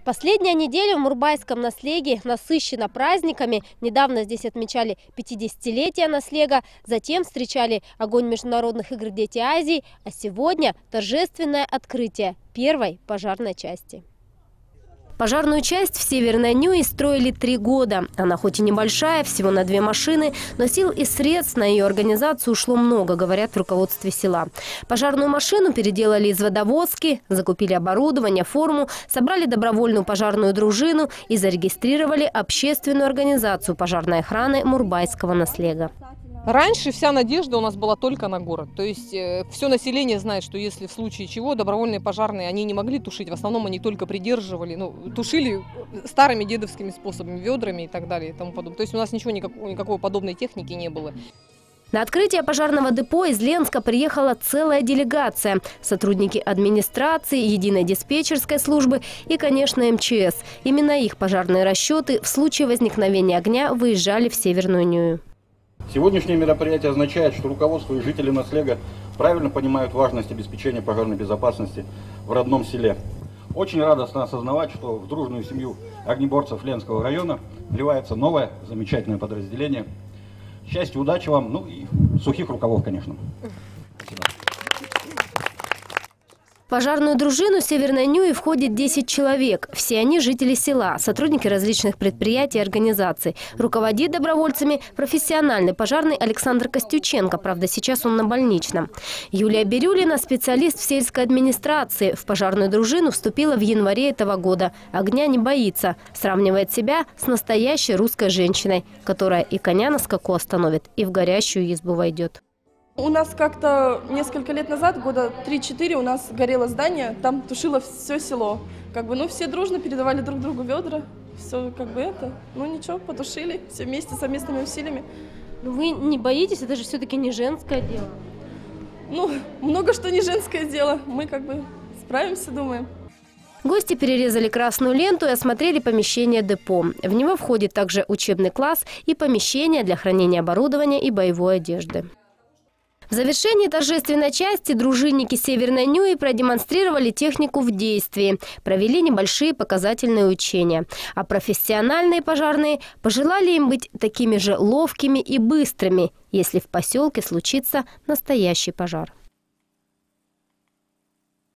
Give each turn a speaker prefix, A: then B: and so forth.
A: Последняя неделя в Мурбайском наслеге насыщена праздниками. Недавно здесь отмечали 50-летие наслега, затем встречали огонь международных игр «Дети Азии», а сегодня торжественное открытие первой пожарной части. Пожарную часть в Северной Нюе строили 3 года. Она хоть и небольшая, всего на 2 машины, но сил и средств на ее организацию ушло много, говорят в руководстве села. Пожарную машину переделали из водовозки, закупили оборудование, форму, собрали добровольную пожарную дружину и зарегистрировали общественную организацию пожарной охраны Мурбайского наслега.
B: Раньше вся надежда у нас была только на город. То есть все население знает, что если в случае чего добровольные пожарные, они не могли тушить. В основном они только придерживали, тушили старыми дедовскими способами, ведрами и так далее и тому подобное. То есть у нас никакой подобной техники не было.
A: На открытие пожарного депо из Ленска приехала целая делегация. Сотрудники администрации, единой диспетчерской службы и, конечно, МЧС. Именно их пожарные расчеты в случае возникновения огня выезжали в Северную Нюю.
C: Сегодняшнее мероприятие означает, что руководство и жители наслега правильно понимают важность обеспечения пожарной безопасности в родном селе. Очень радостно осознавать, что в дружную семью огнеборцев Ленского района вливается новое замечательное подразделение. Счастья, удачи вам, и сухих рукавов, конечно. Спасибо.
A: В пожарную дружину Северной Нюи входит 10 человек. Все они жители села, сотрудники различных предприятий и организаций. Руководит добровольцами профессиональный пожарный Александр Костюченко. Правда, сейчас он на больничном. Юлия Бирюлина – специалист в сельской администрации. В пожарную дружину вступила в январе этого года. Огня не боится. Сравнивает себя с настоящей русской женщиной, которая и коня на скаку остановит, и в горящую избу войдет.
D: У нас как-то несколько лет назад, года 3-4, у нас горело здание, там тушило все село. Все дружно передавали друг другу ведра, все ничего, потушили, все вместе, совместными усилиями.
A: Вы не боитесь, это же все-таки не женское дело?
D: Много что не женское дело, мы справимся, думаем.
A: Гости перерезали красную ленту и осмотрели помещение депо. В него входит также учебный класс и помещение для хранения оборудования и боевой одежды. В завершении торжественной части дружинники Северной Нюи продемонстрировали технику в действии, провели небольшие показательные учения. А профессиональные пожарные пожелали им быть такими же ловкими и быстрыми, если в поселке случится настоящий пожар.